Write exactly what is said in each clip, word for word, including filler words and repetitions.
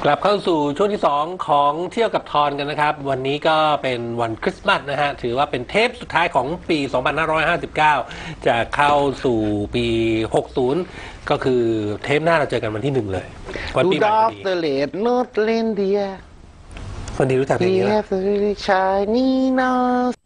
กลับเข้าสู่ช่วงที่สองของเที่ยวกับทอนกันนะครับวันนี้ก็เป็นวันคริสต์มาสนะฮะถือว่าเป็นเทปสุดท้ายของปี สองพันห้าร้อยห้าสิบเก้า จะเข้าสู่ปี หกสิบ ก็คือเทปหน้าเราเจอกันวันที่หนึ่งเลยวันปีใหม่พอดี the late not India คนดีรู้จักเพลงนี้ไหม shiny nose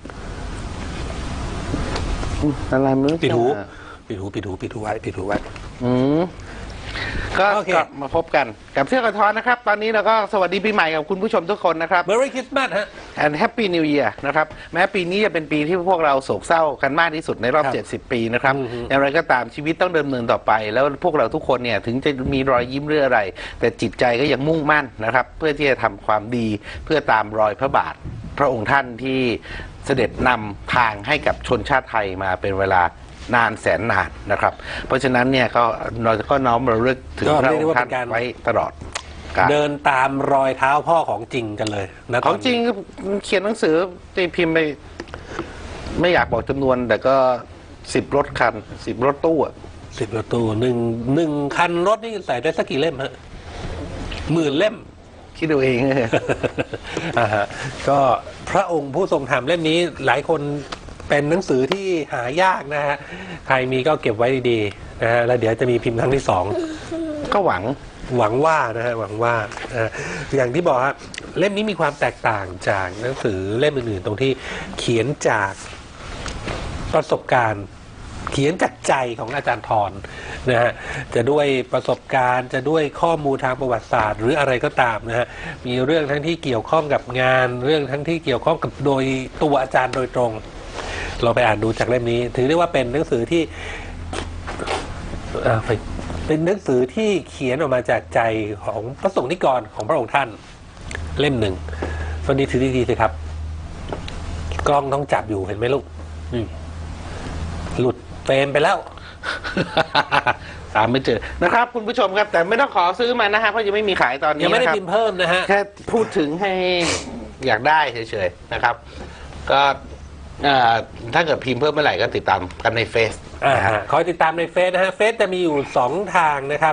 อะไรไม่รู้ปิดหูปิดหูปิดหูปิดหูไว้ปิดหูไว้อืมก็โอเคกลับมาพบกันกับเที่ยวกับทอนนะครับ ตอนนี้เราก็สวัสดีปีใหม่กับคุณผู้ชมทุกคนนะครับ Merry Christmas ฮะ and Happy New Year นะครับแม้ปีนี้จะเป็นปีที่พวกเราโศกเศร้ากันมากที่สุดในรอบครับเจ็ดสิบ ปีนะครับอือฮึอย่างไรก็ตามชีวิตต้องดำเนินต่อไป แล้วพวกเราทุกคนเนี่ยถึงจะมีรอยยิ้มเรื่องอะไร แต่จิตใจก็ยังมุ่งมั่นนะครับ เพื่อที่จะทำความดีเพื่อตามรอยพระบาท พระองค์ท่านที่เสด็จนำทางให้กับชนชาติไทยมาเป็นเวลานานแสนนานนะครับ เพราะฉะนั้นเนี่ยก็เราก็น้อมระลึกถึงก็พระเรีอยกงได้ค์ว่าท่านเป็นการไว้ตลอดกาลเดินตามรอยเท้าพ่อของจริงกันเลยนะตขนองนี้จริงเขียนหนังสือตีพิมพ์ไปไม่อยากบอกจำนวน แต่ก็สิบรถคันสิบรถตู้อะสิบประตูหนึ่งหนึ่งคันรถนี่ใส่ได้สักกี่เล่มฮะหมื่นเล่มคิดดูเองอ่าฮะก็พระองค์ผู้ทรงธรรมเล่มนี้หลายคนเป็นหนังสือที่หายากนะฮะใครมีก็เก็บไว้ดีๆนะฮะแล้วเดี๋ยวจะมีพิมพ์ครั้งที่สองก็หวังหวังว่านะฮะหวังว่านะฮะอย่างที่บอกฮะเล่มนี้มีความแตกต่างจากหนังสือเล่มอื่นๆตรงที่เขียนจากประสบการณ์ เขียนจากใจของอาจารย์ทรนะฮะจะด้วยประสบการณ์จะด้วยข้อมูลทางประวัติศาสตร์ หรืออะไรก็ตามนะฮะมีเรื่องทั้งที่เกี่ยวข้องกับงานเรื่องทั้งที่เกี่ยวข้องกับโดยตัวอาจารย์โดยตรง เราไปอ่านดูจากเล่มนี้ ถือได้ว่าเป็นหนังสือที่เอ่อเป็นหนังสือที่เขียนออกมาจากใจของพระสงฆ์นิกรของพระองค์ท่านเล่มหนึ่งฟันดีถือดีๆสิครับ กล้องต้องจับอยู่เห็นไหมลูกนี่หลุดเฟรมไปแล้วตามไม่เจอนะครับ คุณผู้ชมครับ แต่ไม่ต้องขอซื้อมานะฮะเพราะยังไม่มีขายตอนนี้ยังไม่ได้นะครับพิมพ์เพิ่มนะฮะแค่พูดถึงให้อยากได้เฉยๆนะครับ ก็เอ่อถ้าเกิดพิมพ์เพิ่มเมื่อไหร่ก็ติดตามกันในเฟซอ่านะฮะฮะคอยติดตามในเฟซนะฮะเฟซจะมีอยู่สองทางนะครับ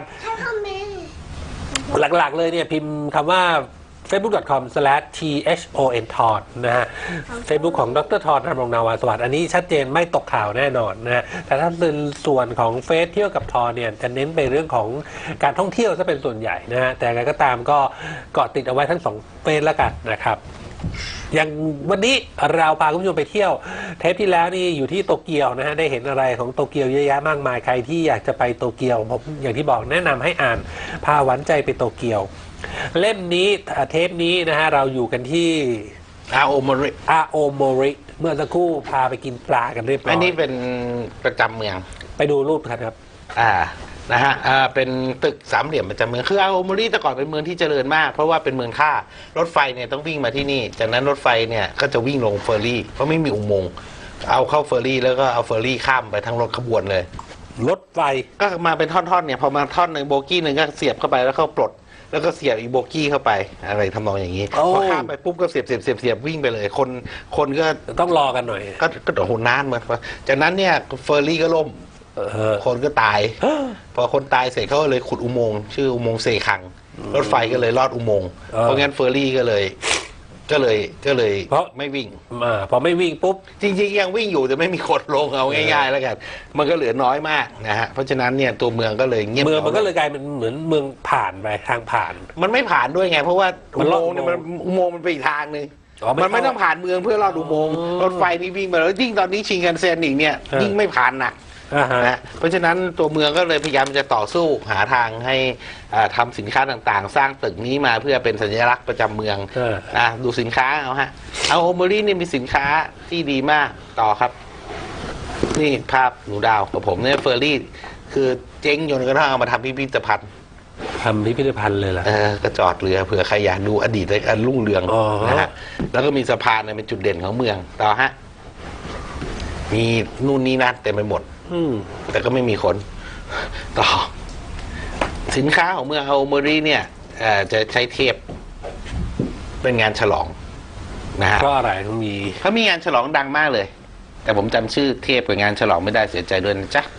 หลักๆเลยเนี่ยพิมพ์คำว่า เฟซบุ๊ก ดอท คอม สแลช ที เอช โอ เอ็น ทอน นะฮะ Facebook ของดรทอนธำรงนาวาสวัสดิ์อันนี้ชัดเจนไม่ตกข่าวแน่นอนนะฮะแต่ถ้าเป็นส่วนของเฟซเที่ยวกับทอนเนี่ยจะเน้นไปเรื่องของการท่องเที่ยวซะเป็นส่วนใหญ่นะฮะแต่อะไรก็ตามก็เกาะติดเอาไว้ทั้งสองเฟซแล้วกันนะครับอย่างวันนี้เราพาคุณผู้ชมไปเที่ยวเทปที่แล้วนี่อยู่ที่โตเกียวนะฮะได้เห็นอะไรของโตเกียวเยอะแยะมากมายใครที่อยากจะไปโตเกียวผมอย่างที่บอกแนะนำให้อ่านพาหวานใจไปโตเกียวเล่มนี้เทปนี้นะฮะเราอยู่กันที่อาโอมริอาโอโมริเมื่อสักครู่พาไปกินปลากันเรียบร้อยอันนี้เป็นประจำเมืองไปดูรูปกันครับอ่า นะฮะ อ่า เป็นตึกสามเหลี่ยมประจำเมือง คืออาโอมริแต่ก่อนเป็นเมืองที่เจริญมาก เพราะว่าเป็นเมืองท่ารถไฟเนี่ยต้องวิ่งมาที่นี่ จากนั้นรถไฟเนี่ยก็จะวิ่งลงเฟอร์รี่ เพราะไม่มีอุโมงค์ เอาเข้าเฟอร์รี่แล้วก็เอาเฟอร์รี่ข้ามไปทั้งรถขบวนเลยรถไฟก็มาเป็นท่อนๆเนี่ยพอมาท่อนหนึ่งโบกี้หนึ่งก็เสียบเข้าไปแล้วก็ปลด แล้วก็เสียบอีกโบกี้เข้าไปอะไรทำนองอย่างนี้โอ้พอข้ามไปปุ๊บก็เสียบเสียบเสียบเสียบวิ่งไปเลย คนคนก็ต้องรอกันหน่อยก็ก็โอ้โหนานเหมือนกันจากนั้นเนี่ยเฟอร์รี่ก็ล่มเออคนก็ตาย พอคนตายเสร็จเขาก็เลยขุดอุโมงค์ชื่ออุโมงค์เซคัง รถไฟก็เลยลอดอุโมงค์เพราะงั้นเฟอร์รี่ก็เลย ก็เลยก็เลยเพราะไม่วิ่งมาพอไม่วิ่งปุ๊บจริงๆยังวิ่งอยู่แต่ไม่มีคนลงเอาง่ายๆแล้วกันมันก็เหลือน้อยมากนะฮะเพราะฉะนั้นเนี่ยตัวเมืองก็เลยเงียบเมืองมันก็เลยกลายเป็นเหมือนเมืองผ่านไปทางผ่านมันไม่ผ่านด้วยไง เพราะว่ามัอุนลโมอดงค์เนี่ยมันอุโมงค์มันไปอีกทางหนึ่งอ๋อไม่มันไม่เข้าต้องผ่านเมืองเพื่อลอดอุโมงค์อ๋อรถไฟนี่วิ่งไปแล้วยิ่งตอนนี้ชิงกันเซนอีกเนี่ยเออยิ่งไม่ผ่านหนักอ่าฮะนะเพราะฉะนั้นตัวเมืองก็เลยพยายามจะต่อสู้หาทางให้อ่าทำสินค้าต่างๆ สร้างตึกนี้มาเพื่อเป็นสัญลักษณ์ประจำเมืองเออนะดูสินค้าเอาฮะเอาโอมอรี่นี่มีสินค้าที่ดีมากต่อครับ นี่ภาพหนูดาวกับผมเนี่ยเฟอร์รี่ คือเจ๊งจนกระทั่งเอามาทำพิพิธภัณฑ์ทำพิพิธภัณฑ์เลยเหรอเออกระจอดเรือเผื่อใครอยากดูอดีตอันรุ่งเรืองอ๋อนะฮะแล้วก็มีสะพานเนี่ยเป็นจุดเด่นของเมืองต่อฮะมีนู่นนี่นั่นเต็มไปหมดอืมแต่ก็ไม่มีคนต่อ สินค้าของเมืองอาโอโมริเนี่ยเอ่อจะใช้เทปเป็นงานฉลองนะฮะเพราะอะไรต้องมีเขามีงานฉลองดังมากเลย แต่ผมจำชื่อเทปกับงานฉลองไม่ได้เสียใจด้วยนะจ๊ะ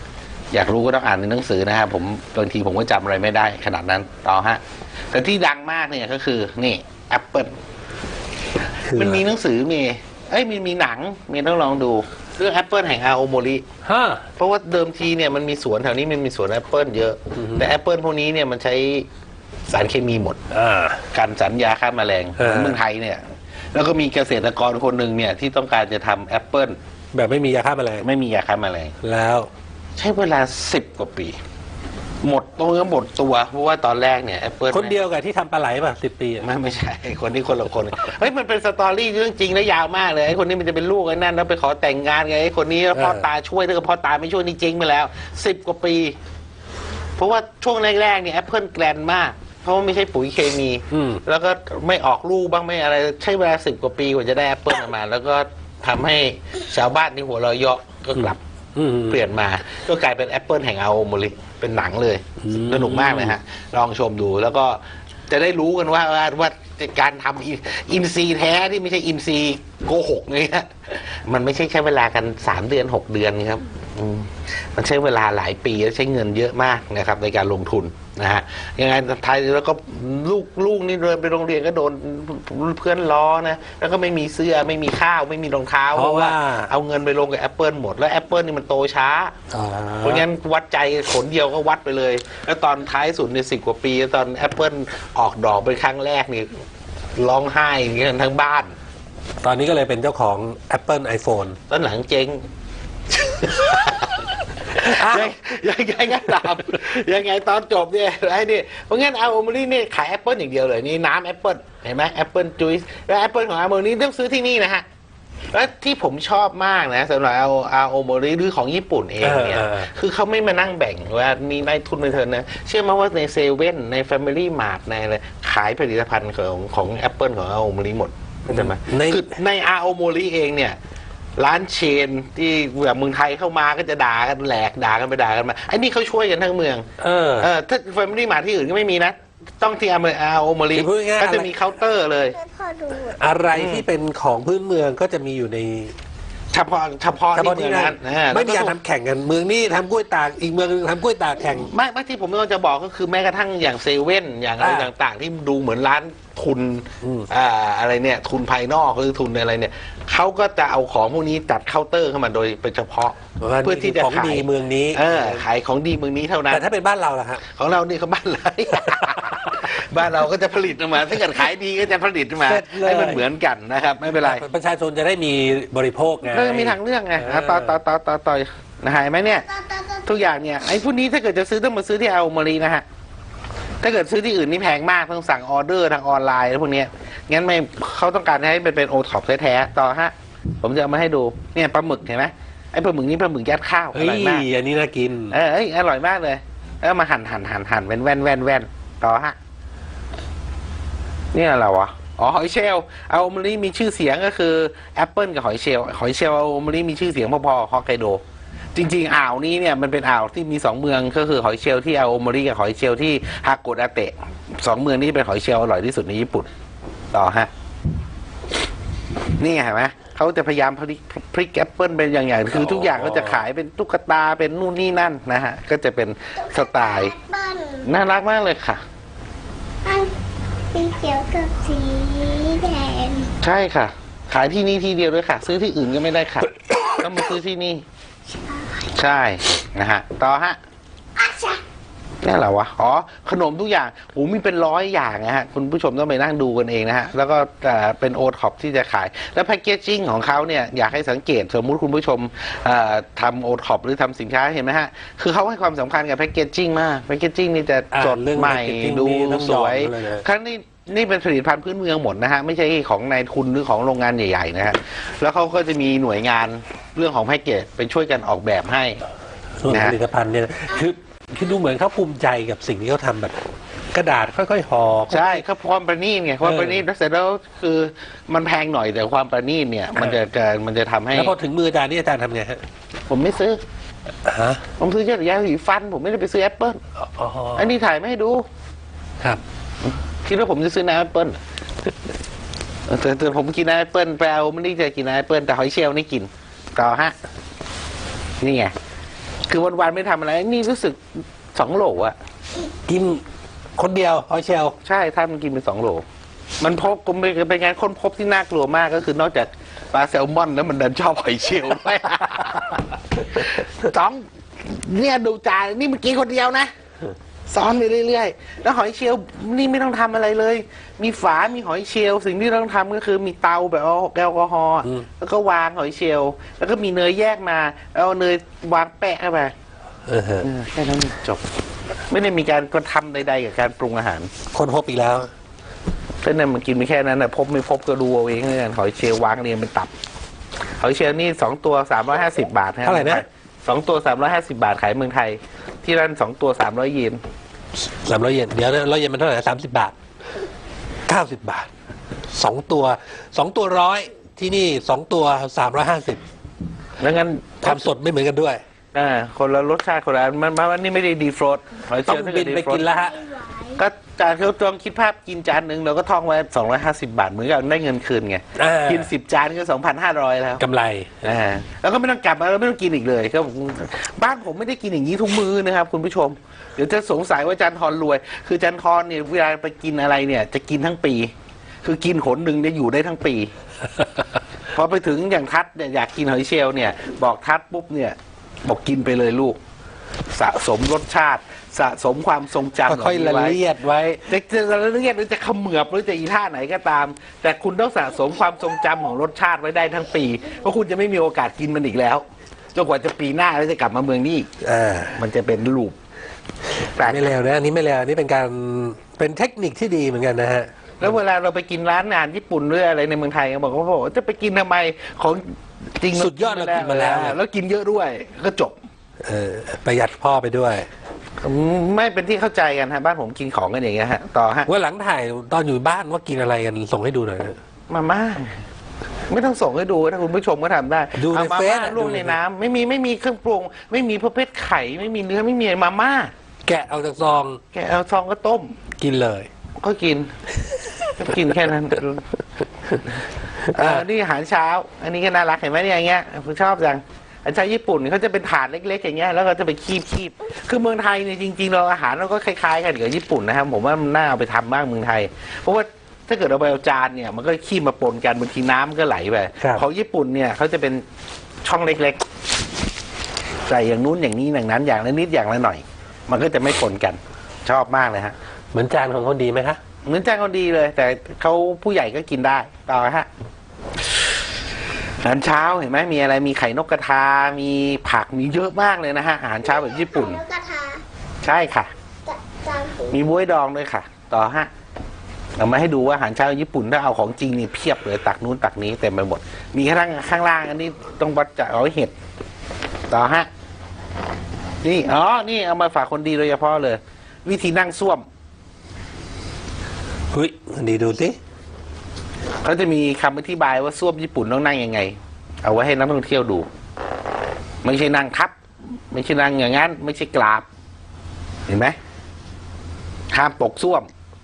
อยากรู้ก็ต้องอ่านในหนังสือนะครับผมบางทีผมก็จำอะไรไม่ได้ขนาดนั้นต่อฮะแต่ที่ดังมากเนี่ยก็คือนี่ Apple มันมีหนังสือมีเอ้ยมีมีหนังมีต้องลองดูเรื่อง Apple แห่งอาโอโมริฮะเพราะว่าเดิมทีเนี่ยมันมีสวนแถวนี้มันมีสวนแอปเปิลเยอะอือฮึแต่แอปเปิลพวกนี้เนี่ยมันใช้สารเคมีหมดอ่าการสัญญาฆ่าแมลงเออเมืองไทยเนี่ย แล้วก็มีเกษตรกรคนหนึ่งเนี่ยที่ต้องการจะทำแอปเปิลแบบไม่มียาฆ่าแมลงไม่มียาฆ่าแมลงแล้วใช้เวลาสิบกว่าปี หมดตัวก็หมดตัว เพราะว่าตอนแรกเนี่ยแอปเปิลคนเดียวกับที่ทำปลาไหลป่ะสิบปีอะไม่ไม่ใช่ คนที่คนละคนเฮ้ยมันเป็นสตอรี่เรื่องจริงและยาวมากเลยไอ้คนนี้มันจะเป็นลูกไอ้นั่นแล้วไปขอแต่งงานไงไอ้คนนี้แล้วพ่อตาช่วยถ้าเกิดพ่อตาไม่ช่วยนี่จริงไปแล้วสิบกว่าปี เพราะว่าช่วงแรกๆเนี่ยแอปเปิลแกรนมาก เพราะว่าไม่ใช่ปุ๋ยเคมีอืมแล้วก็ไม่ออกลูกบ้างไม่อะไรใช้เวลาสิบกว่าปีกว่าจะได้แอปเปิลออกมา แล้วก็ทำให้ชาวบ้านที่หัวเราะเยาะก็กลับอืมเปลี่ยนมาก็กลายเป็นแอปเปิลแห่งอาโอโมริเป็นหนังเลยอืมสนุกมากเลยฮะ ลองชมดูแล้วก็จะได้รู้กันว่าว่าว่าการทำอินอินซีย์แท้ที่ไม่ใช่อินซีย์โกหกเนี่ยมันไม่ใช่ใช้เวลากันสามเดือนหกเดือนครับอืมมันใช้เวลาหลายปีและใช้เงินเยอะมากนะครับในการลงทุนนะฮะยังไงไทยแล้วก็ลูกลูกนี่เดินไปโรงเรียนก็โดนเพื่อนล้อนะแล้วก็ไม่มีเสื้อไม่มีข้าวไม่มีรองเท้าเพราะว่าเอาเงินไปลงกับแอปเปิลหมดแล้วแอปเปิลนี่มันโตช้าอ่าเพราะงั้นวัดใจขนเดียวก็วัดไปเลย แล้วตอนท้ายสุดในสิบกว่าปี ตอนแอปเปิลออกดอกเป็นครั้งแรกนี่ร้องไห้อย่างเงี้ยทั้งบ้านตอนนี้ก็เลยเป็นเจ้าของ Apple iPhone ตอนหลังเจ๊งอ้าวยังยังไงก็ตามยังไงตอนจบเนี่ยไอ้นี่เพราะงั้นอาโอมรินี่ขายแอปเปิลอย่างเดียวเลยนี่น้ำแอปเปิลเห็นไหมแอปเปิลจุ๊ยแล้วแอปเปิลของอาโอมริต้องซื้อที่นี่นะฮะแล้วที่ผมชอบมากนะสำหรับอาอาโอโมริหรือของญี่ปุ่นเองเนี่ยเออเออคือเขาไม่มานั่งแบ่งว่ามีนายทุนในเธอนะเชื่อไหมว่าในเซเว่นใน Family Mart ในอะไรขายผลิตภัณฑ์ของของแอปเปิลของอาโอมริหมดเข้าใจไหมในคือในอาโอโมริเองเนี่ย ร้านเชนที่แบบเมืองไทยเข้ามาก็จะด่ากันแหลกด่ากันไปด่ากันมาไอ้นี่เขาช่วยกันทั้งเมืองเออเออถ้าแฟมิลี่มาที่อื่นก็ไม่มีนะ ต้องที่อาอาโอมารีคือพูดง่ายๆก็จะมีเคาน์เตอร์เลยให้พ่อดูอะไรที่เป็นของพื้นเมืองก็จะมีอยู่ในเฉพาะเฉพาะเฉพาะที่ที่เมืองนั่นั้น นอ่าไม่มีการแล้วก็ทำแข่งกัน เมืองนี้ทำกล้วยตากอีกเมืองหนึงทำกล้วยตากแข่งไม่ไม่ที่ผมกำลังจะบอกก็คือแม้กระทั่งอย่างเซเว่นอย่างอะไรอ่าต่างๆ ที่ดูเหมือนร้านทุนอืมอ่าอะไรเนี่ยทุนภายนอกหรือทุนอะไรเนี่ยเขาก็จะเอาของพวกนี้จัดเคาน์เตอร์เข้ามาโดยเป็นเฉพาะว่าเพื่อที่จะของขายดีเมืองนี้เออขายของดีเมืองนี้เท่านั้นแต่ถ้าเป็นบ้านเราล่ะฮะของเรานี่เขาบ้านไร บ้านเราก็จะผลิตออกมา ถ้าเกิดขายดีก็จะผลิตออกมาเสร็จเลยให้มันเหมือนกันนะครับ ไม่เป็นไรประชาชนจะได้มีบริโภคไงก็มีทางเลือกไงเอออ่ะต่อต่อต่อต่อต่อนะฮะเห็นไหมเนี่ย ทุกอย่างเนี่ยไอ้พวกนี้ถ้าเกิดจะซื้อต้องมาซื้อที่อาโอมารีนะฮะ ถ้าเกิดซื้อที่อื่นนี่แพงมากต้องสั่งออเดอร์ทางออนไลน์แล้วพวกเนี้ยงั้นไม่เขาต้องการให้เป็นเป็นโอท็อปแท้ๆต่อฮะ ผมจะเอามาให้ดูเนี่ยปลาหมึกเห็นไหมไอ้ปลาหมึกนี่ปลาหมึกยัดข้าวอเฮ้ยร่อยมากอันนี้น่ากินเออเอ้ยอร่อยมากเลยแล้วมาหั่นหั่นหั่นหั่นเป็นแว่นแว่นแว่นต่อฮะนี่อะไรวะอ๋อหอยเชลล์เอาโอมริมีชื่อเสียงก็คือแอปเปิลกับหอยเชลล์หอยเชลล์เอาโอมริมีชื่อเสียงพอๆฮอกไกโด จริงๆอ่าวนี้เนี่ยมันเป็นอ่าวที่มีสองเมืองก็คือหอยเชลล์ที่อาโอมริกับหอยเชลล์ที่ฮาโกดาเตะสองเมืองนี้เป็นหอยเชลล์อร่อยที่สุดในญี่ปุ่นต่อฮะนี่ไงเห็นไหมเขาจะพยายามพลิกพลิกแอปเปิลเป็นอย่างอย่างคือทุกอย่างก็จะขายเป็นตุ๊กตาเป็นนู่นนี่นั่นนะฮะก็จะเป็นสไตล์บ้านน่ารักมากเลยค่ะอันสีเขียวกับสีแดงใช่ค่ะ ขายที่นี่ที่เดียวด้วยค่ะ ซื้อที่อื่นก็ไม่ได้ค่ะ ต้องมาซื้อที่นี่ ใช่นะฮะต่อฮะอาชะนี่แหละวะอ๋อขนมทุกอย่างโอ้มีเป็นร้อยอย่างนะฮะคุณผู้ชมต้องไปนั่งดูกันเองนะฮะแล้วก็เอ่อเป็นโอท็อปที่จะขาย แล้วแพคเกจจิ้งของเขาเนี่ยอยากให้สังเกตสมมุติคุณผู้ชมเอ่อทำโอท็อปหรือทำสินค้าเห็นไหมฮะคือเขาให้ความสำคัญกับแพคเกจจิ้งมากแพคเกจจิ้งนี่จะอ่าสดเรื่องใหม่ packaging ดูนี่ต้องสยอมวยเลยนะครั้งนี้นี่เป็นผลิตภัณฑ์พื้นเมืองหมดนะฮะไม่ใช่ของนายทุนหรือของโรงงานใหญ่ๆนะฮะแล้วเขาก็จะมีหน่วยงานเรื่องของแพ็กเกจไปช่วยกันออกแบบให้ส่วนนะผฮะลิตภัณฑ์เนี่ยนะคือคือดูเหมือนเขาภูมิใจกับสิ่งที่เขาทำแบบ กระดาษค่อยๆห่อใช่ครับความประณีตไงความเออประณีตแล้วเสร็จแล้วคือมันแพงหน่อยแต่ความประณีตเนี่ย มันจะจะมันจะทำให้แล้วพอถึงมืออาจารย์นี่อาจารย์ทำไงฮะผมไม่ซื้อฮะผมซื้อแค่ยาสีฟัน ผมไม่ได้ไปซื้อแอปเปิลอ๋ออันนี้ถ่ายไม่ให้ดูครับคิดว่าผมจะซื้อน้ำแอปเปิลแต่แต่ผมกินน้ำแอปเปิลแปลว่าไม่ได้จะกินน้ำแอปเปิลแต่หอยเชลล์นี่กินต่อฮะนี่ไงคือวันๆไม่ทำอะไรนี่รู้สึกสองโหลอะกินคนเดียวหอยเชลล์ใช่ท่านมันกินเป็นสองโหล มันพบก็เป็นงานค้นพบที่น่ากลัวมากก็คือนอกจากปลาแซลมอนแล้วมันดันชอบหอยเชลล์ด้วย สองเนี่ยดูจานนี่มันกินคนเดียวนะซ้อนไปเรื่อยๆแล้วหอยเชลล์นี่ไม่ต้องทำอะไรเลย มีฝา มีหอยเชลล์สิ่งที่ต้องทำก็คือมีเตาแบบแอลกอฮอล์แล้วก็วางหอยเชลล์แล้วก็มีเนยแยกมาเอาเนยวางแปะเข้าไปเออฮะเออแค่นั้นจบ ไม่ได้มีการกระทำใดๆกับการปรุงอาหารคนพบอีกแล้วเพราะนั้นมันกินไปแค่นั้นนะพบไม่พบก็ดูเอาเองเลยกันหอยเชลล์วางเรียงเป็นตับหอยเชลล์นี่สองตัวสามร้อยห้าสิบบาทเท่าไหร่นะสองตัวสามร้อยห้าสิบาทขายเมืองไทย ที่ร้านสองตัวสามร้อยเยนสามร้อยเยนเดี๋ยวร้อยเยนมันเท่าไหร่สามสิบบาทเก้าสิบบาทสองตัวสองตัวร้อยที่นี่สองตัวสามร้อยห้าสิบแล้วงั้นความสดไม่เหมือนกันด้วยอ่าคนละรสชาติคนละอันมันมันนี่ไม่ได้ดีฟรอสหอยเชต้อลงล์ถ้าบิเกิดนไปดีฟรอกิสนแล้วฮะก็จานเขาจองคิดภาพกินจานหนึ่งเราก็ท่องไว้สองร้อยห้าสิบบาทเหมือนกับได้เงินคืนไงอ่ากิกินสิบจานก็สองพันห้าร้อยแล้วกำไรอ่าแล้วก็ไม่ต้องกลับมาแล้วไม่ต้องกินอีกเลยก็บ้านผมไม่ได้กินอย่างนี้ทุกมื้อนะครับคุณผู้ชมเดี๋ยวจะสงสัยว่าจันทรรวย คือจันทรเนี่ยเวลาไปกินอะไรเนี่ยจะกินทั้งปี คือกินหนหนึ่งเนี่ยอยู่ได้ทั้งปี พอไปถึงอย่างทัดเนี่ยอยากกินหอยเชลล์เนี่ยบอกทัดปุ๊บเนี่ยบอกกินไปเลยลูก สะสมรสชาติ สะสมความทรงจำค่อยๆละเลียดไว้จะจะละเลียดหรือจะเขมือบหรือจะอีท่าไหนก็ตาม แต่คุณต้องสะสมความทรงจำของรสชาติไว้ได้ทั้งปีเพราะคุณจะไม่มีโอกาสกินมันอีกแล้วจนกว่าจะปีหน้าแล้วจะกลับมาเมืองนี้อีกอ่ามันจะเป็นลูปแปลกไม่เลวนะอันนี้ไม่เลวอันนี้เป็นการเป็นเทคนิคที่ดีเหมือนกันนะฮะแล้วเวลาเราไปกินร้านอาหารญี่ปุ่นหรืออะไรในเมืองไทยก็บอกว่าโอ้โหจะไปกินทำไมของจริงสุดยอดเรากินมาแล้วแล้วกินเยอะด้วยก็จบเออประหยัดพ่อไปด้วยไม่เป็นที่เข้าใจกันฮะบ้านผมกินของกันอย่างเงี้ยฮะต่อฮะว่าหลังถ่ายตอนอยู่บ้านว่ากินอะไรกันส่งให้ดูหน่อยนะมาม่าไม่ต้องส่งให้ดูถ้าคุณผู้ชมก็ทำได้ดูในเอามาเฟซม่าอะลวกดูในในน้ำไม่มีไม่มีเครื่องปรุง ไม่มีประเภทไข่ไม่มีเนื้อไม่มีมาม่าแกะเอาจากซองแกเอาซองก็ต้มกินเลยก็กินก็กินแค่นั้นเออนี่อาหารเช้า อันนี้ก็น่ารักเห็นไหมเนี่ยอย่างเงี้ยผมชอบจังอาหารญี่ปุ่นเขาจะเป็นถาดเล็กๆอย่างเงี้ยแล้วก็จะไปคีบคีบคือเมืองไทยเนี่ยจริงๆเราอาหารเราก็คล้ายๆกันกับญี่ปุ่นนะครับผมว่ามันน่าเอาไปทำบ้างเมืองไทย เพราะว่าถ้าเกิดเราไปเอาจานเนี่ยมันก็คีบมาปนกันบางทีน้ำก็ไหลไปของญี่ปุ่นเนี่ยเขาจะเป็นช่องเล็กๆใส่อย่างนู้นอย่างนี้อย่างนั้นอย่างละนิดอย่างละหน่อย มันก็จะไม่ปนกันชอบมากเลยฮะเหมือนจานของเขาดีไหมคะเหมือนจานคนดีเลย แต่เขาผู้ใหญ่ก็กินได้ต่อฮะอาหารเช้าเห็นไหมมีอะไรมีไข่นกกระทา มีผักมีเยอะมากเลยนะฮะอาหารเช้าแบบญี่ปุ่นนกกระทาใช่ค่ะจะจานหูมีบ๊วยดองด้วยค่ะ ต่อฮะเอามาให้ดูว่าอาหารเช้าญี่ปุ่นถ้าเอาของจริงนี่เพียบเลยตักนู้นตักนี้เต็มไปหมด มีข้างล่างข้างล่างอันนี้ต้องวัดจะเอาเห็ดต่อฮะนี่อ๋อนี่เอามาฝากคนดีโดยเฉพาะเลย วิธีนั่งส้วมเฮ้ยดีดูสิเขาจะมีคำอธิบายว่าส้วมญี่ปุ่นต้องนั่งยังไง เอาไว้ให้นักท่องเที่ยวดู ไม่ใช่นั่งทับ ไม่ใช่นั่งอย่างนั้น ไม่ใช่กราบ เห็นไหมห้ามตกส้วม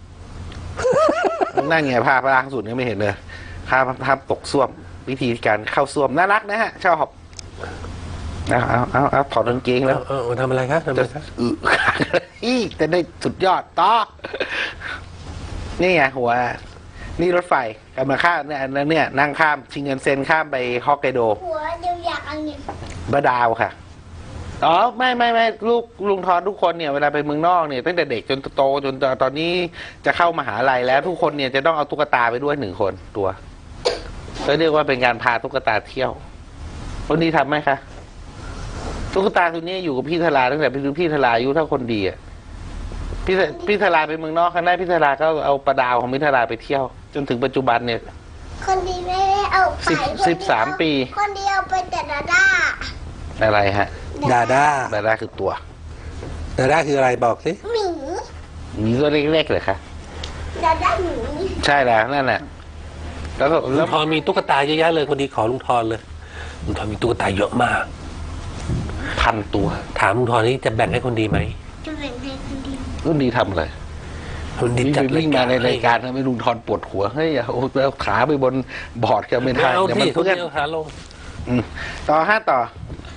ต้องนั่งไงผ้าพระล่างสุดนี่ไม่เห็นเลยห้ามห้ามตกส้วม วิธีการเข้าส้วมน่ารักนะฮะชอบเอาเอาเอาเอาถอดกางเกงแล้วเออเออทำอะไรครับทำอะไรจะครับอึอีจะได้สุดยอดต่อนี่ไงหัว นี่รถไฟกำลังข้ามเนี่ยแล้วเนี่ยนั่งข้ามชิงเงินเซนข้ามไปฮอกไกโดหัวเดียวอยากอันนี้บาดาวค่ะ อ๋อไม่ไม่ไม่ลูกลุงทอนทุกคนเนี่ยเวลาไปเมืองนอกเนี่ยตั้งแต่เด็กจนโตจนตอนนี้จะเข้ามหาลัยแล้วทุกคนเนี่ยจะต้องเอาตุ๊กตาไปด้วยหนึ่งคนตัวก็เรียกว่าเป็นการพาตุ๊กตาเที่ยวคนนี้ทำไหมคะตุ๊กตาตัวนี้อยู่กับพี่ธาราตั้งแต่พี่ธาราอายุเท่าคนดีอ่ะพี่พี่ธาราไปเมืองนอกครั้งแรกพี่ธาราก็เอาปลาดาวของพี่ธาราไปเที่ยว จนถึงปัจจุบันเนี่ยคนดีไม่ได้เอาไปสิบคนเดียวสิบสามปีคนเดียวไปแต่ดาด้าอะไรฮะดาด้าดาดาคือตัวดาด้าคืออะไรบอกสิหมีมีตัวเล็กๆเลยค่ะดาด้าหมีใช่แล้วนั่นแหละแล้วก็ลุแล้งวทอนมีตุ๊กตาเยอะแยะเลยคนดีขอลุงทอนเลยลุงทอนมีตุ๊กตาเยอะมากพันตัวถามลุงทอนนี่จะแบ่งให้คนดีไหมจะเป็นให้คนดีรุ่นดีทำอะไรคนดีนี่จัดวิ่งมาในรายการทำให้ลุงทอนปวดหัวเฮ้ยอย่าเอาเอาขาไปบนบอร์ดกันไม่ไม่ได้เอาเดี๋ยวที่มันทุกเพื่อนเดียวขาลงอืมต่อห้าต่อ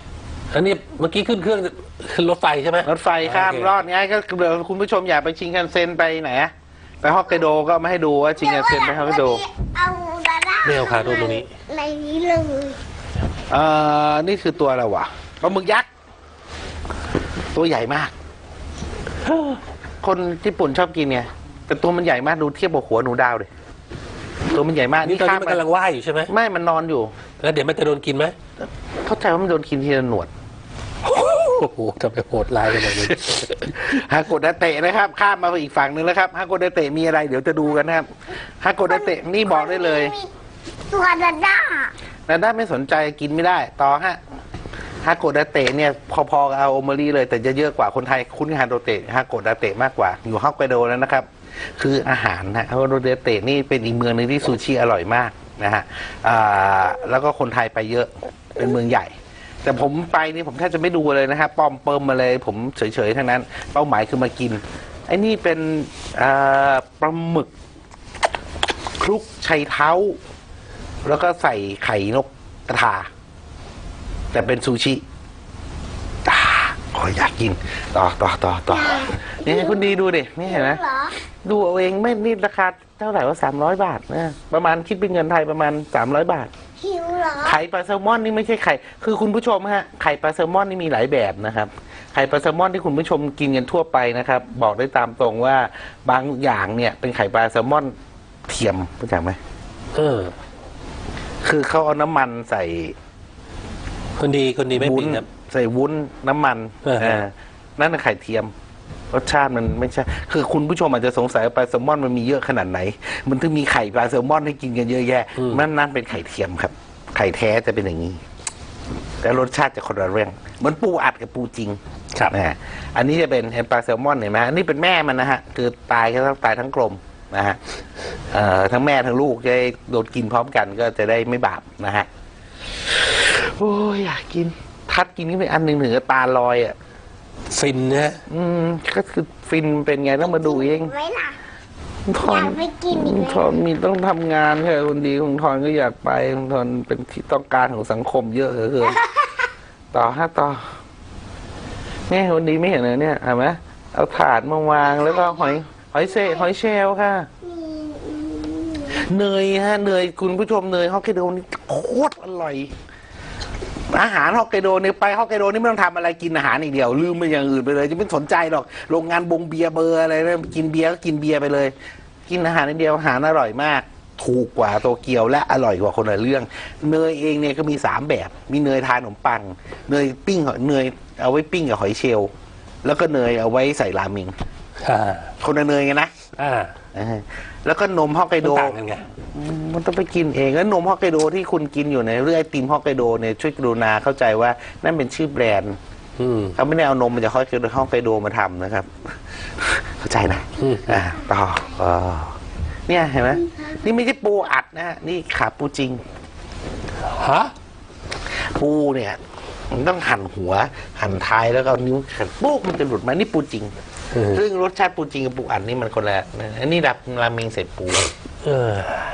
อันนี้เมื่อกี้ขึ้นเครื่องขึ้นรถไฟใช่ไหมรถไฟข้ามโอเครอดง่ายก็เดี๋ยวคุณผู้ชมอยากไปชิงคันเซ็นไปไหนอะไปฮอกไกโดก็มาให้ดูว่าชิงคันเซ็นไปฮอกไกโดเอาดาด้าไม่เอาคาโดตรงนี้ในนี้เลยเอ่อนี่คือตัวอะไรวะปลาหมึกยักษ์ตัวใหญ่มาก คนญี่ปุ่นชอบกินไงแต่ตัวมันใหญ่มากดูเทียบกับหัวหนูดาวเลยตัวมันใหญ่มากนี่ตอนนี้ข้ามมันไปกำลังว่ายอยู่ใช่ไหมไม่มันนอนอยู่แล้วเดี๋ยวมันจะโดนกินไหมเข้าใจว่ามันโดนกินทีละหนวดโอ้โหทำไมโหดร้ายขนาดนี้ฮาโกดาเตะนะครับข้ามมาอีกฝั่งหนึ่งแล้วครับฮาโกดาเตะมีอะไรเดี๋ยวจะดูกันนะครับฮาโกดาเตะนี่บอกได้เลยมีตัวดาด้าแต่ถ้าไม่สนใจกินไม่ได้ต่อฮะฮาโกดาเตะเนี่ยพอๆกับอาโอมารีเลยแต่จะเยอะกว่าคนไทยคุ้นฮาโดเตะฮาโกดาเตะมากกว่าอยู่ฮอกไกโดแล้วนะครับ คืออาหารนะฮาโกดาเตะนี่เป็นอีกเมืองหนึ่งที่ซูชิอร่อยมากนะฮะอ่าแล้วก็คนไทยไปเยอะเป็นเมืองใหญ่ แต่ผมไปนี่ผมแทบจะไม่ดูเลยนะครับปอมเปิมมาเลยผมเฉยๆทั้งนั้นเป้าหมายคือมากินไอ้นี่เป็นอ่าปลาหมึกคลุกไชเท้า แล้วก็ใส่ไข่นกกระทา แต่เป็นซูชิอ่าขออยากกิน ต่อต่อต่อต่อนี่ให้คุณดีดูดินี่เห็นไหมเหรอดูเอาเองไม่นี่ราคาเท่าไหร่ว่าสามร้อยบาทนะประมาณคิดเป็นเงินไทยประมาณสามร้อยบาทหิวเหรอไข่ปลาแซลมอนนี่ไม่ใช่ไข่ คือคุณผู้ชมฮะ ไข่ปลาแซลมอนนี่มีหลายแบบนะครับ ไข่ปลาแซลมอนที่คุณผู้ชมกินกันทั่วไปนะครับ บอกได้ตามตรงว่าบางอย่างเนี่ยเป็นไข่ปลาแซลมอนเทียมเข้าใจไหมเออคือเขาเอาน้ำมันใส่คนดีคนดีไม่วุ้ปินดครับใส่วุ้นน้ำมันเออเออนั่นน่ะไข่เทียม รสชาติมันไม่ใช่ คือคุณผู้ชมอาจจะสงสัยว่าปลาแซลมอนมันมีเยอะขนาดไหน มันถึงมีไข่ปลาแซลมอนให้กินกันเยอะแยะนั่นนั่นเป็นไข่เทียมครับ ไข่แท้จะเป็นอย่างนี้ แต่รสชาติจะคนละเรื่องเหมือนปูอัดกับปูจริงครับนะฮะอันนี้จะเป็นเห็นปลาแซลมอนเห็นไหมอันนี้เป็นแม่มันนะฮะ คือตายก็ต้องตายทั้งกลมนะฮะเอ่อทั้งแม่ทั้งลูกจะได้โดนกินพร้อมกันก็จะได้ไม่บาปนะฮะ โอ้ยอยากกิน ทัดกินนี่เป็นอันหนึ่งถึงกับตาลอยอ่ะฟินนะอืมก็คือฟินเป็นไงต้องมาดูเองไหมล่ะทอนอยากไปกินอีกไหมทอนมีต้องทำงานค่ะคนดีของทอนก็อยากไปของทอนเป็นที่ต้องการของสังคมเยอะเหลือเกิน ต่อฮะต่อแม่คนดีไม่เห็นเลยเนี่ยเห็นไหมเอาถาดมาวางแล้วก็หอยหอยเซหอยเชลล์ค่ะมีอืมเนยฮะเนยคุณผู้ชมเนยฮอกไกโดนี่โคตรอร่อย อาหารฮอกไกโดเนี่ยไปฮอกไกโดนี่ไม่ต้องทำอะไรกินอาหารอย่างเดียวลืมไปอย่างอื่นไปเลย จะไม่สนใจหรอกโรงงานบงเบียร์เบอร์อะไรนะกินเบียร์ก็กินเบียร์ไปเลย กินอาหารอย่างเดียวอาหารอร่อยมาก ถูกกว่าโตเกียวและอร่อยกว่าคนละเรื่อง เนยเองเนี่ยก็มีสามแบบ มีเนยทานขนมปัง เนยปิ้งเนยเอาไว้ปิ้งกับหอยเชลล์แล้วก็เนยเอาไว้ใส่ราเมงอ่าคนละเนยไงนะอ่าเออแล้วก็นมฮอกไกมันโดต่างกันไงอืมมันต้องไปกินเองแล้วนมฮอกไกโดที่คุณกินอยู่ในเรื่องไอติมฮอกไกโดเนี่ยช่วยกรุณาเข้าใจว่านั่นเป็นชื่อแบรนด์อืมเขาไม่ได้เอานมมาจากฮอกไกโดฮอกไกโดมาทำนะครับ เข้าใจนะอืมอ่าต่ออ๋อเนี่ยเห็นไหมนี่ไม่ใช่ปูอัดนะฮะนี่ขาปูจริงฮะปูเนี่ยมันต้องหั่นหัว หั่นท้ายแล้วก็เอานิ้วหั่นปุ๊บมันจะหลุดมานี่ปูจริงเออซึ่งรสชาติปูจริงกับปูอัดนี่มันคนละนะอันนี้ดับราเมงใส่ปูเออ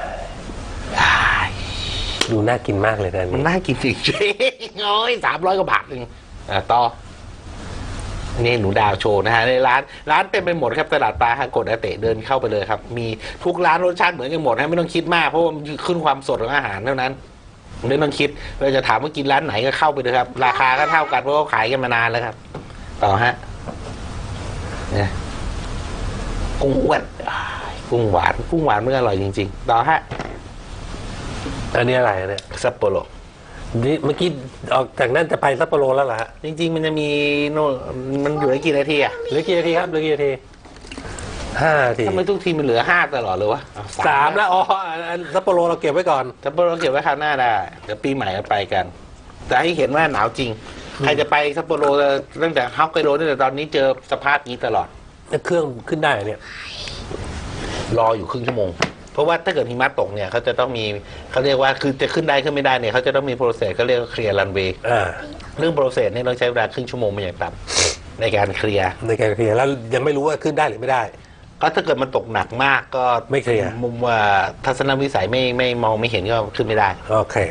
ดูน่ากินมากเลยนะอันมันนี่น่ากินจริงๆโอ้ยสามร้อยกว่าบาทเองอ่าต่อนี่หนูดาวโชว์นะฮะในร้านร้านเต็มไปหมดครับตลาดปลาฮากดอาเตะเดินเข้าไปเลยครับ มีทุกร้านรสชาติเหมือนกันหมดฮะไม่ต้องคิดมากเพราะว่ามันขึ้นความสดของอาหารเท่านั้นไม่ต้องคิดเราจะถามว่ากินร้านไหนก็เข้าไปเลยครับ ราคาก็เท่ากันเพราะเขาขายกันมานานแล้วครับ ต่อฮะเนี่ยกุ้งอ้วนอ้ายกุ้งหวานกุ้งหวานมันอร่อยจริงๆต่อฮะอันนี้อะไรเนี่ยซัปโปโรนี่เมื่อกี้ออกจากนั่นจะไปซัปโปโรแล้วเหรอฮะจริง ๆ มันจะมีโน่นมันอยู่ได้กี่นาทีอะเหลือกี่นาทีครับเหลือกี่นาทีห้านาทีทำไมทุกทีมันเหลือห้าตลอดเลยวะอ้สามแล้วอ๋ออันซัปโปโรเราเก็บไว้ก่อนซัปโปโรเก็บไว้คราวหน้าได้เดี๋ยวปีใหม่เราไปกันแต่ให้เห็นว่าหนาวจริง ใครจะไปซัปโปโรตั้งแต่ฮอกไกโดตั้งแต่ตอนนี้เจอสภาพนี้ตลอดเครื่องขึ้นได้เหรอเนี่ยรออยู่ครึ่งชั่วโมง เพราะว่าถ้าเกิดหิมะตกเนี่ยเขาจะต้องมีเขาเรียกว่าคือจะขึ้นได้ขึ้นไม่ได้เนี่ยเขาจะต้องมีโปรเซสเขาเรียกว่าเคลียร์รันเวย์อ่าเรื่องโปรเซสเนี่ยเราใช้เวลาครึ่งชั่วโมงเป็นอย่างต่ำในการเคลียร์ในการเคลียร์แล้วยังไม่รู้ว่าขึ้นได้หรือไม่ได้ก็ถ้าเกิดมันตกหนักมากก็ไม่เคลียร์มุมว่าทัศนวิสัยไม่ไม่มองไม่เห็นก็ขึ้นไม่ได้โอเค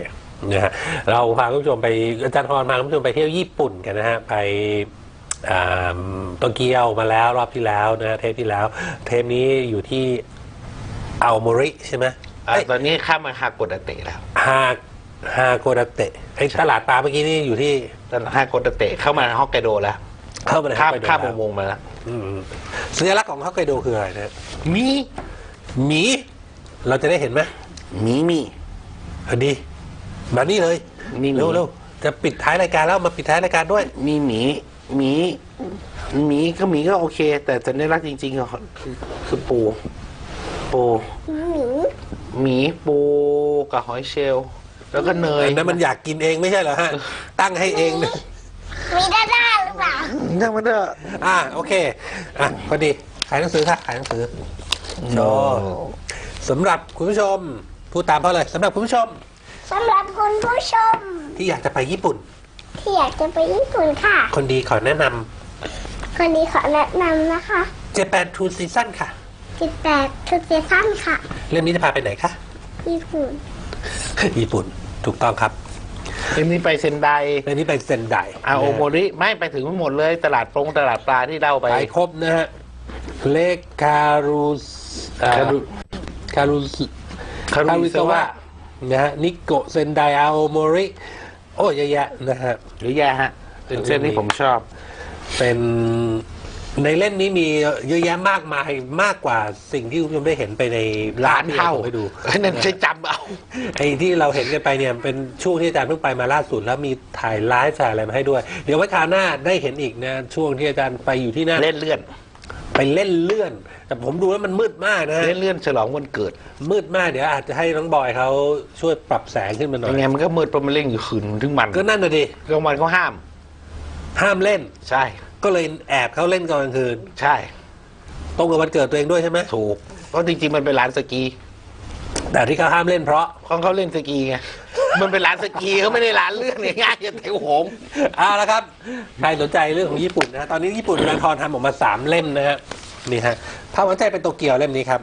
นะฮะเราพาคุณผู้ชมไปอาจารย์พรพาคุณผู้ชมไปเที่ยวญี่ปุ่นกันนะฮะไปอ่าโตเกียวมาแล้วรอบที่แล้วนะฮะเทปที่แล้ว เทปนี้อยู่ที่อัลโมริใช่ไหมอ่ะตอนนี้ข้ามมาฮาโกดาเตะแล้วฮาฮาโกดาเตะไอ้ตลาดปลาเมื่อกี้นี่อยู่ที่ตอนฮาโกดาเตะเข้ามาฮอกไกโดแล้วเข้ามาในข้ามฮอกไกโดข้ามแล้วอุโมงค์มาแล้วอืมสัญลักษณ์ของฮอกไกโดคืออะไรนะมีหมีเราจะได้เห็นไหมมีมีพอดีมานี่เลยมีหมีเร็วเร็วจะปิดท้ายรายการแล้วมาปิดท้ายรายการด้วยมีหมีหมีหมีก็หมีก็โอเค แต่สัญลักษณ์จริงๆก็คือคือปูปูหมีหมีปูกับหอยเชลล์แล้วก็เนยอันนั้นมันอยากกินเองไม่ใช่เหรอฮะ ตั้งให้เองนะมีด้าด้าหรือเปล่านั่งมาเด้ออ่าโอเคอ่ะพอดีขายหนังสือค่ะขายหนังสือโชว์สำหรับคุณผู้ชมพูดตามเขาเลยสำหรับคุณผู้ชมสำหรับคุณผู้ชมที่อยากจะไปญี่ปุ่นที่อยากจะไปญี่ปุ่นค่ะคนดีขอแนะนำคนนี้ขอแนะนำนะคะ Japan Two Season ค่ะจิตแปดทุกเซชั่นค่ะเล่มนี้จะพาไปไหนคะญี่ปุ่นญี่ปุ่นถูกต้องครับเอ็มนี้ไปเซนไดเล่มนี้ไปเซนไดอาโอโมริไม่ไปถึงหมดเลย ตลาดปงตลาดปลาที่เล่าไปไปครบนะฮะเลขคารุสอ่คารุคารุสคารุคารุอิซาซาวะวะนะฮะนิโกะเซนไดอาโอโมริโอ้เยอะแยะนะฮะหรือแย่ฮะเป็นเส้นที่ผมชอบเป็นในเล่มนี้มีเยอะแยะมากมายมากกว่าสิ่งที่คุณผู้ชมได้เห็นไปในร้าร้าน นที่เท่าเราไปดูนั่นใช้จำเอาไอ้ที่เราเห็นกันไปเนี่ยเป็นช่วงที่อาจารย์เพิ่งไปมาล่าสุดแล้วมีถ่ายไลฟ์ถ่ายอะไรมาให้ด้วย เดี๋ยวไว้คราวหน้าได้เห็นอีกนะช่วงที่อาจารย์ไปอยู่ที่นั่นเล่นเลื่อนไปเล่นเลื่อน แต่ผมดูแล้วมันมืดมากนะเล่นเลื่อนฉลองวันเกิดมืดมากเดี๋ยวอาจจะให้น้องบอยเขาช่วยปรับแสงขึ้นมาหน่อยังยไงมันก็มืดเพราะมันเล่นอยู่คืนถึงมันก็นั่นน่ะดิกลางวันเขาห้ามห้ามเล่นใช่ก็เลยแอบเขาเล่นกลางคืนใช่ตรงกับวันเกิดตัวเองด้วยใช่ไหมถูกเพราะจริงๆมันเป็นร้านสกีแต่ที่เขาห้ามเล่นเพราะของเขาเล่นสกีไงมันเป็นร้านสกีเขาไม่ได้ร้านเลื่อนง่ายๆอย่างเทวหงส์เอาละครับใครสนใจเรื่องของญี่ปุ่นนะตอนนี้ญี่ปุ่นอาจารย์ทรทำออกมาสามเล่มนะฮะนี่ฮะภาพหัวใจเป็นโตเกียวเล่มนี้ครับ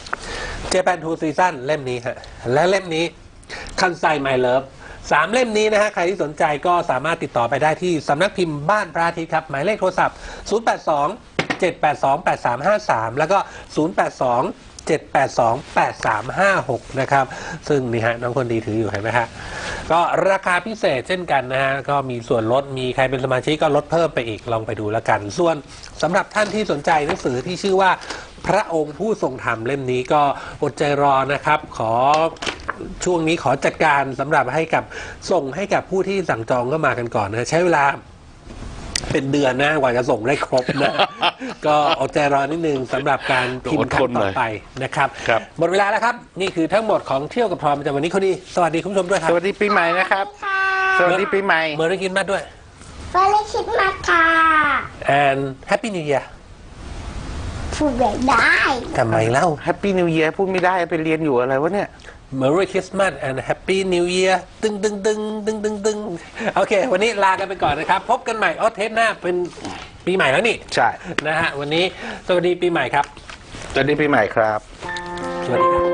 Japan Two Season เล่มนี้ฮะและเล่มนี้คันไซไมเลิฟสามเล่มนี้นะฮะใครที่สนใจก็สามารถติดต่อไปได้ที่สำนักพิมพ์บ้านพระอาทิตย์ครับหมายเลขโทรศัพท์ ศูนย์ แปด สอง เจ็ด แปด สอง แปด สาม ห้า สาม แล้วก็ ศูนย์ แปด สอง เจ็ด แปด สอง แปด สาม ห้า หก นะครับซึ่งนี่ฮะน้องคนดีถืออยู่เห็นไหมฮะก็ราคาพิเศษเช่นกันนะฮะก็มีส่วนลดมีใครเป็นสมาชิกก็ลดเพิ่มไปอีกลองไปดูแล้วกัน ส่วนสำหรับท่านที่สนใจหนังสือที่ชื่อว่าพระองค์ผู้ทรงธรรมเล่มนี้ก็อดใจรอนะครับขอช่วงนี้ขอจัดการสำหรับให้กับส่งให้กับผู้ที่สั่งจองก็มากันก่อนนะใช้เวลาเป็นเดือนนะกว่าจะส่งได้ครบนะ ก็อดใจรอนิดนึงสำหรับการพิมพ์ครั้งต่อไปนะครับครับหมดเวลาแล้วครับ นี่คือทั้งหมดของเที่ยวกับพรประจำวันนี้คนดีสวัสดีคุณผู้ชมด้วยครัสบวัสดีปีใหม่นะครับค่ะสวัสดีปีใหม่เมอร์รี่กินมาด้วยก็เลยคิดมาค่ะ and happy new year พูดแบบได้ทำไมเล่าแฮปปี้นิวเยียร์พูดไม่ได้ไปเรียนอยู่อะไรวะเนี่ย Merry Christmas and Happy New Year ตึงตึงตึงตึงตึงตึงโอเค วันนี้ลากันไปก่อนนะครับ พบกันใหม่อ๋อเทปหน้าเป็นปีใหม่แล้วนี่ใช่นะฮะวันนี้สวัสดีปีใหม่ครับสวัสดีปีใหม่ครับสวัสดีครับ